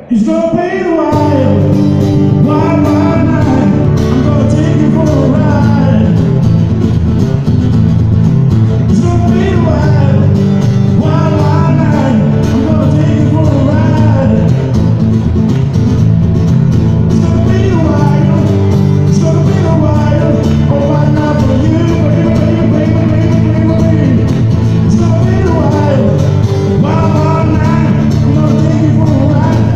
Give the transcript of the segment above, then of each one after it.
It's gonna be the wild, wild, wild night. I'm gonna take you for a ride. It's gonna be the wild, wild, wild night. I'm gonna take you for a ride. It's gonna be the wild, it's gonna be the wild. Oh, why not for you, baby, baby, baby, baby, baby. It's gonna be the wild, wild, wild night. I'm gonna take you for a ride.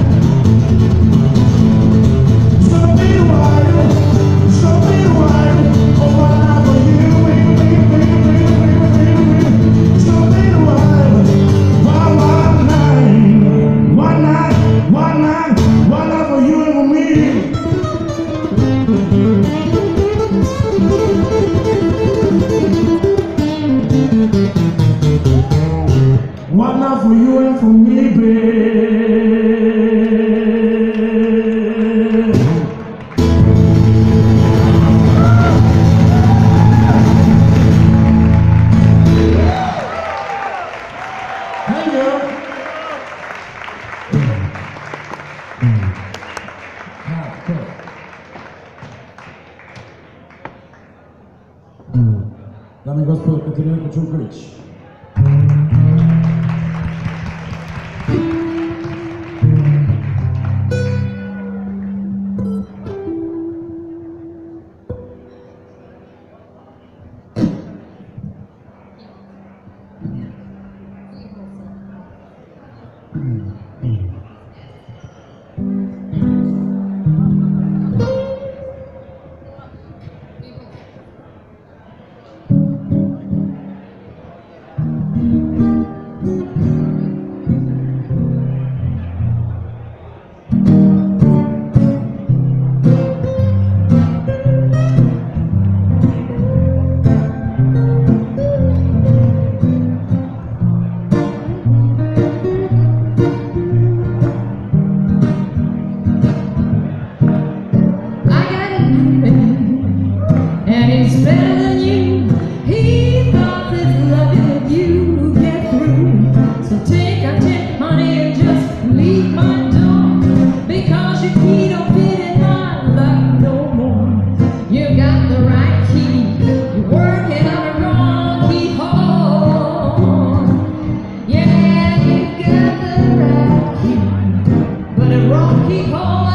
Why not for you and for me, babe? Thank you. Dame gospodo, Katarina Čuković.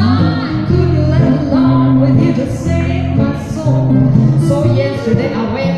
So yesterday I went